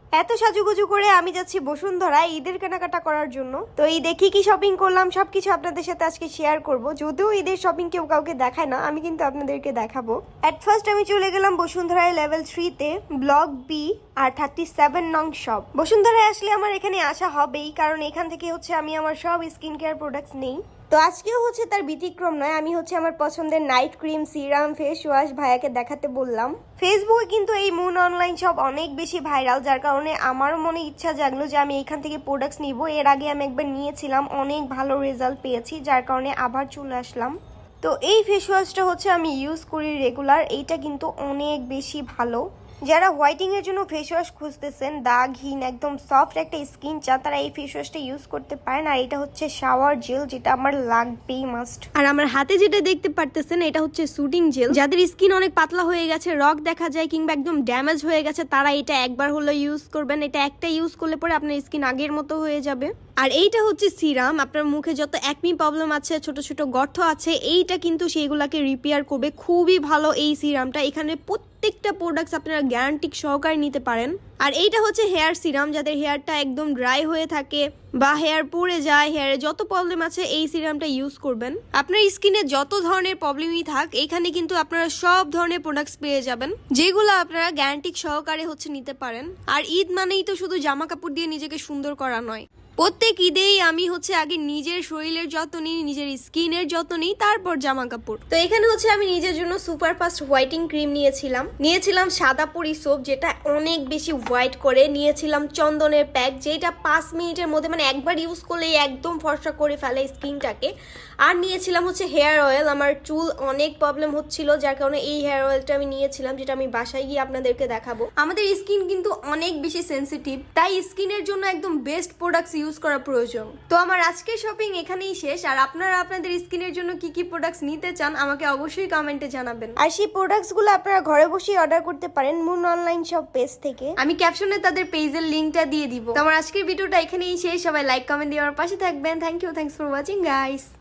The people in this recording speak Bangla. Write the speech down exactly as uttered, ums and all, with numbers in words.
এত সাজুগুজু করে আমি যাচ্ছি বসুন্ধরা ঈদের কেনাকাটা করার জন্য। তো এই দেখি কি শপিং করলাম সবকিছু আপনাদের সাথে আজকে শেয়ার করব। যদিও ঈদের শপিং কেউ কাউকে দেখায় না, আমি কিন্তু আপনাদেরকে দেখাবো। এট ফার্স্ট আমি চলে গেলাম বসুন্ধরায় লেভেল থ্রিতে, ব্লক বি আর থার্টি সেভেন নং শপ। বসুন্ধরায় আসলে আমার এখানে আসা হবেই, কারণ এখান থেকে হচ্ছে আমি আমার সব স্কিন কেয়ার প্রোডাক্টস নেই। তো আজকেও হচ্ছে তার ব্যতিক্রম নয়। আমি হচ্ছে আমার পছন্দের night cream, serum, face wash ভাইয়াকে দেখাতে বললাম। ফেসবুকে কিন্তু এই মুন অনলাইন শপ অনেক বেশি ভাইরাল, যার কারণে আমারও মনে ইচ্ছা জাগলো যে আমি এখান থেকে প্রোডাক্টস নিব। এর আগে আমি একবার নিয়েছিলাম, অনেক ভালো রেজাল্ট পেয়েছি, যার কারণে আবার চলে আসলাম। তো এই ফেস ওয়াশটা হচ্ছে আমি ইউজ করি রেগুলার। এইটা কিন্তু অনেক বেশি ভালো। যারা হোয়াইটিং এর জন্য ফেস ওয়াশ খুঁজতেছেন, দাগহীন একদম সফট একটা স্কিন চান, তারা এই ফেস ওয়াশটা ইউজ করতে পারেন। আর এটা হচ্ছে শাওয়ার জেল, যেটা আমার লাগবেই মাস্ট। আর আমার হাতে যেটা দেখতে পারতেছেন, এটা হচ্ছে সুটিং জেল। যাদের স্কিন অনেক পাতলা হয়ে গেছে, রক দেখা যায় কিংবা একদম ড্যামেজ হয়ে গেছে, তারা এটা একবার হলো ইউজ করবেন। এটা একটা ইউজ করলে পরে আপনার স্কিন আগের মতো হয়ে যাবে। আর এইটা হচ্ছে সিরাম। আপনার মুখে যত একমি প্রবলেম আছে, ছোট ছোট গর্ত আছে, এইটা কিন্তু সেইগুলাকে রিপেয়ার করবে। খুবই ভালো এই সিরামটা। এখানে প্রত্যেকটা প্রোডাক্টস আপনারা গ্যারান্টি সহকারে নিতে পারেন। আর এইটা হচ্ছে হেয়ার সিরাম। যাদের হেয়ারটা একদম ড্রাই হয়ে থাকে বা হেয়ার পড়ে যায়, হেয়ারে যত প্রবলেম আছে, এই সিরামটা ইউজ করবেন। আপনার স্কিনে যত ধরনের প্রবলেমই থাক, এখানে কিন্তু আপনারা সব ধরনের প্রোডাক্টস পেয়ে যাবেন, যেগুলো আপনারা গ্যারান্টি সহকারে হচ্ছে নিতে পারেন। আর ঈদ মানেই তো শুধু জামা কাপড় দিয়ে নিজেকে সুন্দর করা নয়। প্রত্যেক ঈদেই আমি হচ্ছে আগে নিজের শরীরের যত্ন নিই, নিজের স্কিনের যত্ন নিই, তারপর জামা কাপড়। তো এখানে হচ্ছে আমি নিজের জন্য সুপার ফাস্ট হোয়াইটিং ক্রিম নিয়েছিলাম। নিয়েছিলাম সাদা পরি সোপ, যেটা অনেক বেশি হোয়াইট করে। নিয়েছিলাম চন্দনের প্যাক, যেটা পাঁচ মিনিটের মধ্যে মানে একবার ইউজ করলেই একদম ফর্সা করে ফেলে স্কিনটাকে। আর নিয়েছিলাম হচ্ছে হেয়ার অয়েল। আমার চুল অনেক প্রবলেম হচ্ছিল, যার কারণে এই হেয়ার অয়েলটা আমি নিয়েছিলাম, যেটা আমি বাসায় গিয়ে আপনাদেরকে দেখাবো। আমাদের স্কিন কিন্তু অনেক বেশি সেন্সিটিভ, তাই স্কিনের জন্য একদম বেস্ট প্রোডাক্টস ইউজ করা প্রয়োজন। তো আমার আজকের শপিং এখানেই শেষ। আর আপনারা আপনাদের স্কিনের জন্য কি কি প্রোডাক্টস নিতে চান আমাকে অবশ্যই কমেন্টে জানাবেন। আর সেই প্রোডাক্টস গুলো আপনারা ঘরে বসেই অর্ডার করতে পারেন মুন অনলাইন শপ পেজ থেকে। আমি ক্যাপশনে তাদের পেজের লিংকটা দিয়ে দিব। তো আমার আজকের ভিডিওটা এখানেই শেষ। সবাই লাইক কমেন্ট দিয়ে আমার পাশে থাকবেন। Thank you, thanks for watching guys.